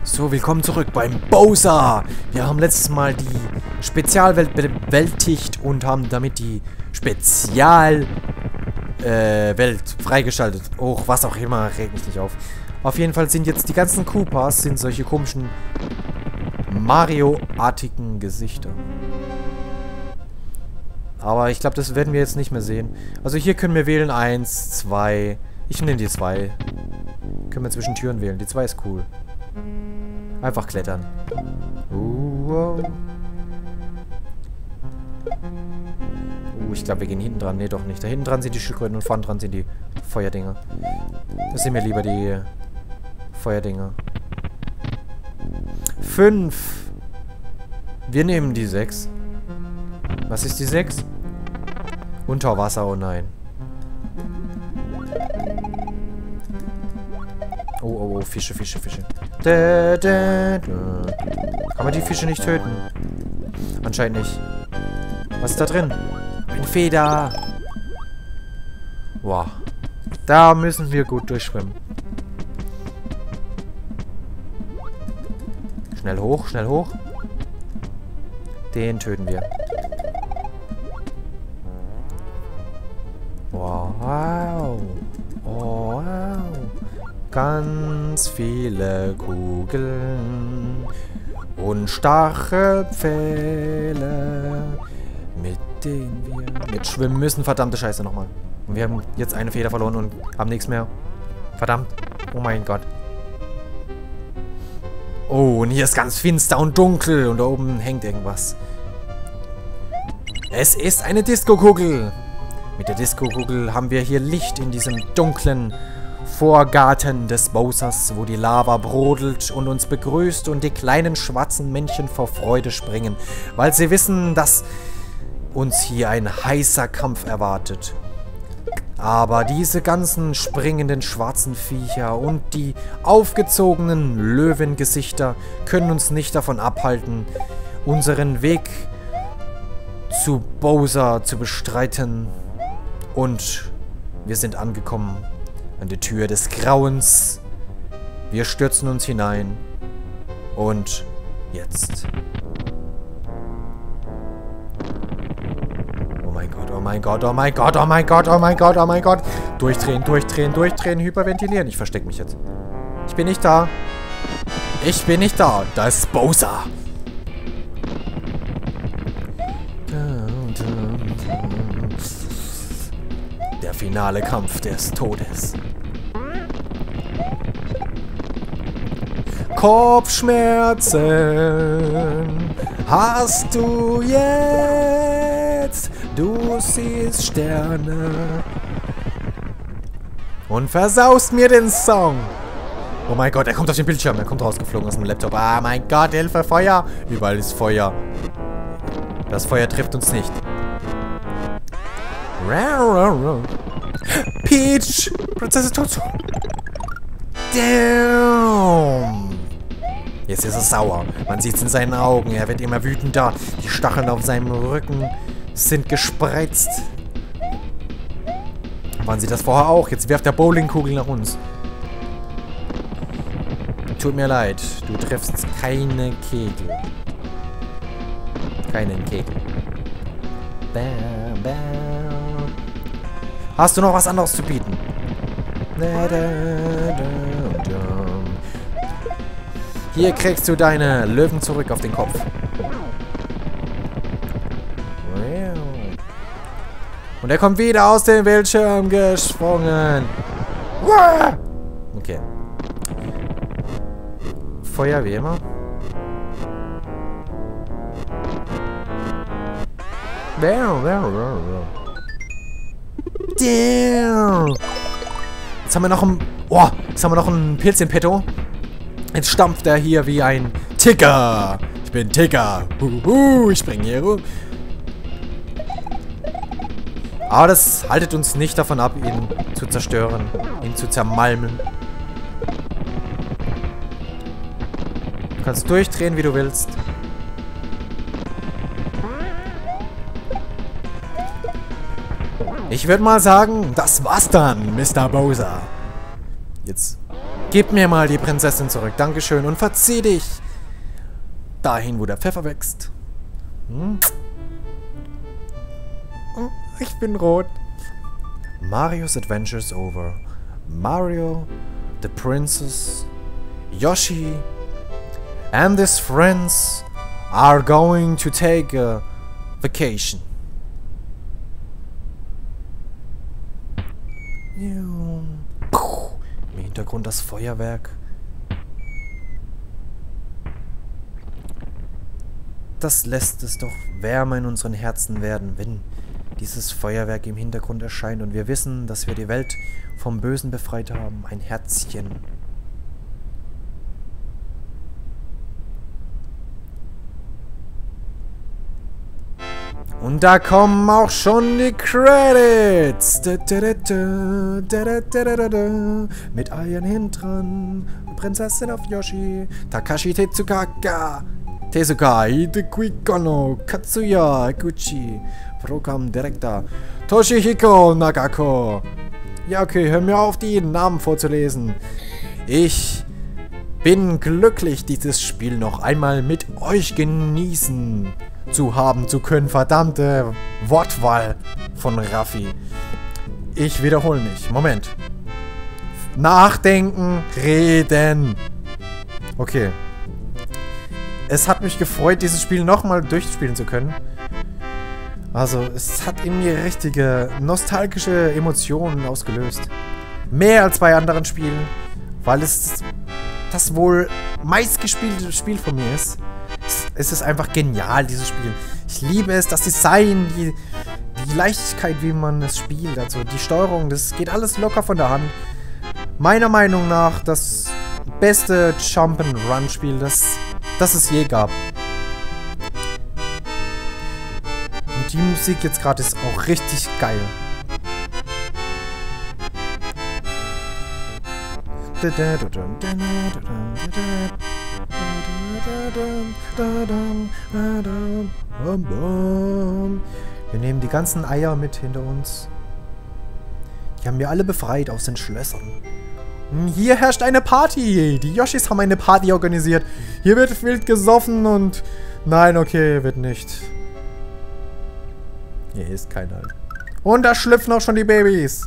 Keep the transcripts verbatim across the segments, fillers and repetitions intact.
So, willkommen zurück beim Bowser. Wir haben letztes Mal die Spezialwelt bewältigt und haben damit die Spezialwelt äh, freigeschaltet. Och, was auch immer, reg mich nicht auf. Auf jeden Fall sind jetzt die ganzen Koopas, sind solche komischen Mario-artigen Gesichter. Aber ich glaube, das werden wir jetzt nicht mehr sehen. Also hier können wir wählen eins, zwei. Ich nehme die zwei. Können wir zwischen Türen wählen. Die zwei ist cool. Einfach klettern. Uh, oh. Uh, ich glaube, wir gehen hinten dran. Ne, doch nicht. Da hinten dran sind die Schildkröten und vorne dran sind die Feuerdinger. Das sind mir lieber die Feuerdinger. Fünf. Wir nehmen die sechs. Was ist die sechs? Unter Wasser, oh nein. Oh, oh, oh, Fische, Fische, Fische. Da, da, da. Kann man die Fische nicht töten? Anscheinend nicht. Was ist da drin? Eine Feder. Wow. Da müssen wir gut durchschwimmen. Schnell hoch, schnell hoch. Den töten wir. Wow. Oh, wow. Ganz viele Kugeln und Stachelpfähle, mit denen wir jetzt schwimmen müssen. Verdammte Scheiße nochmal. Und wir haben jetzt eine Feder verloren und haben nichts mehr. Verdammt. Oh mein Gott. Oh, und hier ist ganz finster und dunkel und da oben hängt irgendwas. Es ist eine Disco-Kugel. Mit der Disco-Kugel haben wir hier Licht in diesem dunklen Vorgarten des Bowsers, wo die Lava brodelt und uns begrüßt und die kleinen schwarzen Männchen vor Freude springen, weil sie wissen, dass uns hier ein heißer Kampf erwartet. Aber diese ganzen springenden schwarzen Viecher und die aufgezogenen Löwengesichter können uns nicht davon abhalten, unseren Weg zu Bowser zu bestreiten. Und wir sind angekommen an der Tür des Grauens. Wir stürzen uns hinein. Und jetzt. Oh mein Gott, oh mein Gott, oh mein Gott, oh mein Gott, oh mein Gott, oh mein Gott. Durchdrehen, durchdrehen, durchdrehen, hyperventilieren. Ich verstecke mich jetzt. Ich bin nicht da. Ich bin nicht da. Da ist Bowser. Der finale Kampf des Todes. Kopfschmerzen hast du jetzt. Du siehst Sterne. Und versaust mir den Song. Oh mein Gott, er kommt auf den Bildschirm. Er kommt rausgeflogen aus dem Laptop. Ah mein Gott, Hilfe, Feuer. Überall ist Feuer. Das Feuer trifft uns nicht. Peach! Prinzessin Toadstool! Damn! Jetzt ist er sauer. Man sieht es in seinen Augen. Er wird immer wütender. Die Stacheln auf seinem Rücken sind gespreizt. Waren sie das vorher auch? Jetzt wirft der Bowlingkugel nach uns. Tut mir leid. Du triffst keine Kegel. Keinen Kegel. Bam, bam. Hast du noch was anderes zu bieten? Hier kriegst du deine Löwen zurück auf den Kopf. Und er kommt wieder aus dem Bildschirm gesprungen. Okay. Feuer wie immer. Damn. Jetzt haben wir noch ein... Oh, jetzt haben wir noch einen Pilz in petto. Jetzt stampft er hier wie ein Ticker. Ich bin Ticker. Huhu, ich springe hier rum. Aber das haltet uns nicht davon ab, ihn zu zerstören. Ihn zu zermalmen. Du kannst durchdrehen, wie du willst. Ich würde mal sagen, das war's dann, Mister Bowser. Jetzt Gib mir mal die Prinzessin zurück. Dankeschön. Und verzieh dich dahin, wo der Pfeffer wächst. Hm? Ich bin rot. Mario's Adventures over. Mario, the princess, Yoshi, and his friends are going to take a vacation. Im Hintergrund das Feuerwerk. Das lässt es doch wärmer in unseren Herzen werden, wenn dieses Feuerwerk im Hintergrund erscheint und wir wissen, dass wir die Welt vom Bösen befreit haben. Ein Herzchen. Und da kommen auch schon die Credits. Da, da, da, da, da, da, da, da, mit Eiern hintran. Prinzessin auf Yoshi. Takashi Tetsukaka. Tezuka Hidekuikono. Katsuya Gucci. Programm Director. Toshihiko Nagako. Ja, okay, hör mir auf, die Namen vorzulesen. Ich bin glücklich, dieses Spiel noch einmal mit euch genießen zu haben zu können. Verdammte Wortwahl von Raffi. Ich wiederhole mich. Moment. Nachdenken, reden. Okay. Es hat mich gefreut, dieses Spiel nochmal durchspielen zu können. Also, es hat in mir richtige nostalgische Emotionen ausgelöst. Mehr als bei anderen Spielen, weil es das wohl meistgespielte Spiel von mir ist. Es ist einfach genial, dieses Spiel. Ich liebe es, das Design, die, die Leichtigkeit, wie man es spielt, also die Steuerung, das geht alles locker von der Hand. Meiner Meinung nach das beste Jump'n'Run-Spiel, das, das es je gab. Und die Musik jetzt gerade ist auch richtig geil. Wir nehmen die ganzen Eier mit hinter uns. Die haben wir alle befreit aus den Schlössern. Hier herrscht eine Party. Die Yoshis haben eine Party organisiert. Hier wird wild gesoffen und... Nein, okay, wird nicht. Hier ist keiner. Und da schlüpfen auch schon die Babys.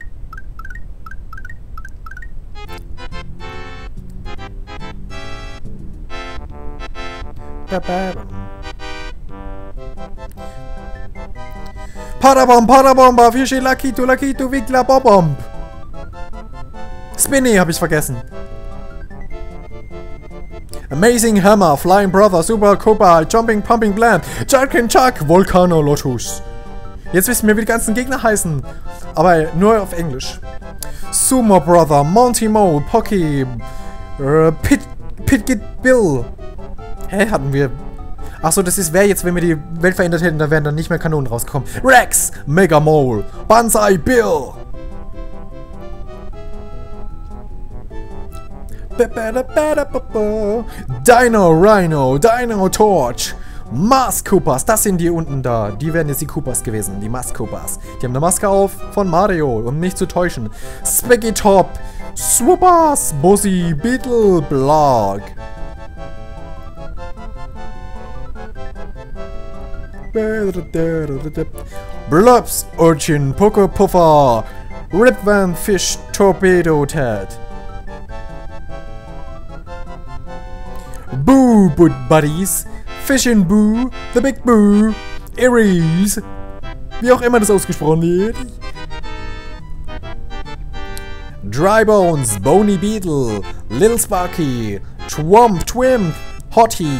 Parabom, Parabomba, Fischi, Lakitu, Lakitu, Wickler, Bobomb. Spinny habe ich vergessen. Amazing Hammer, Flying Brother, Super Koopa, Jumping Pumping Bland, Jerkin Chuck, Volcano Lotus. Jetzt wissen wir, wie die ganzen Gegner heißen. Aber nur auf Englisch. Sumo Brother, Monty Mo, Pocky, äh, Pit, Pitgit Bill. Hä, hatten wir... Achso, das ist, wäre jetzt, wenn wir die Welt verändert hätten, da wären dann nicht mehr Kanonen rausgekommen. Rex, Mega Mole, Banzai Bill. Dino Rhino, Dino Torch, Mars Koopas, das sind die unten da. Die wären jetzt die Koopas gewesen, die Mars Koopas. Die haben eine Maske auf von Mario, um nicht zu täuschen. Spaggy Top, Swoopers, Bossy, Beetle, Blog. Blobs, Urchin, Poco Puffer, Ripvan Fish, Torpedo Ted. Boo Boot Buddies, Fishin' Boo, The Big Boo, Aries, wie auch immer das ausgesprochen wird. Dry Bones, Bony Beetle, Little Sparky, Twomp Twimp, Hot Heat.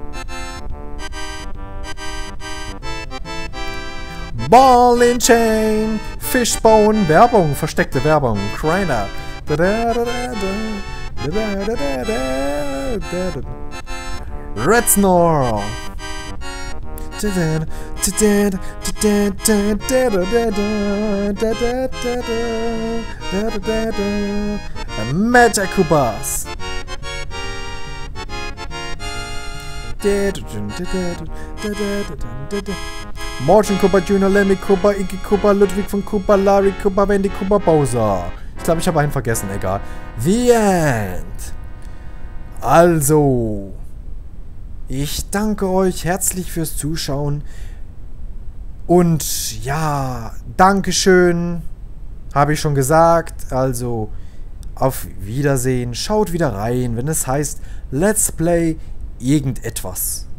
Ball in Chain, Fishbone, Werbung, versteckte Werbung, Criner. Red Snore. Magic Koopas. Morgan Koopa, Junior, Lemmy Koopa, Iggy Koopa, Ludwig von Koopa, Larry Koopa, Wendy Koopa, Bowser. Ich glaube, ich habe einen vergessen, egal. The End. Also, ich danke euch herzlich fürs Zuschauen. Und ja, Dankeschön, habe ich schon gesagt. Also, auf Wiedersehen. Schaut wieder rein, wenn es heißt Let's Play irgendetwas.